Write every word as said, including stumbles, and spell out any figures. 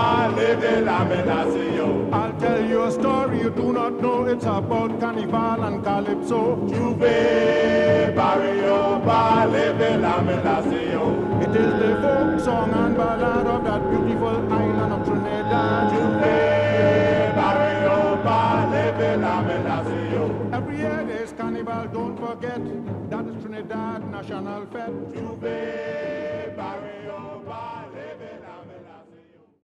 I'll tell you a story you do not know. It's about carnival and calypso. It is the folk song and ballad of that beautiful island of Trinidad. Every year there's carnival, don't forget. That is Trinidad National Fete.